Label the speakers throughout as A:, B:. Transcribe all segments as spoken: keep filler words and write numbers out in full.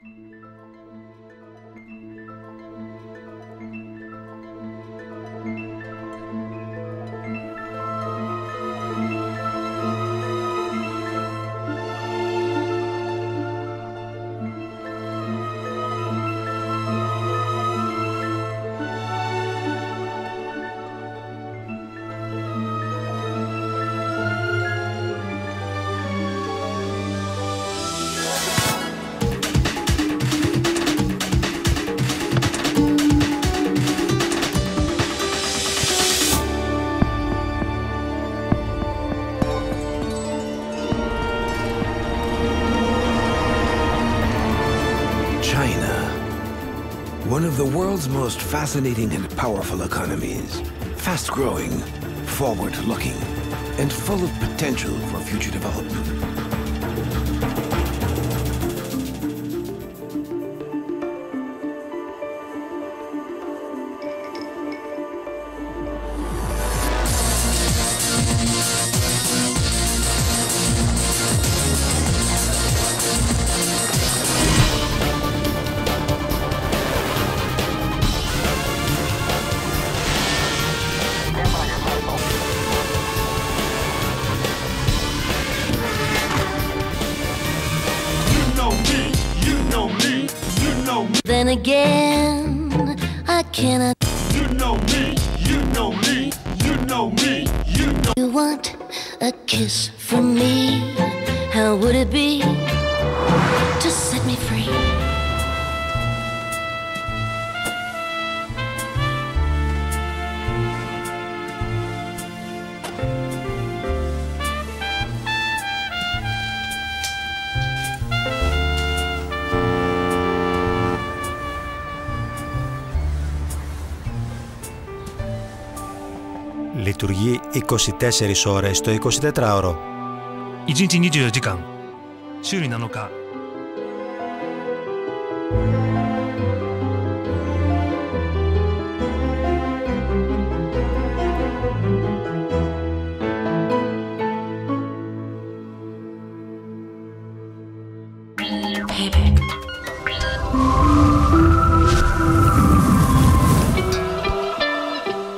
A: One of the world's most fascinating and powerful economies, fast-growing, forward-looking, and full of potential for future development.
B: Then again, I cannot.
C: You know me, you know me, you know me, you know.
B: You want a kiss from me? How would it be to set me free?
D: Λειτουργεί είκοσι τέσσερις ώρες το εικοσιτετράωρο.
E: 一日にじゅうよじかん、週になのか。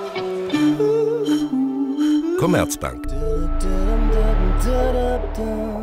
F: Commerzbank.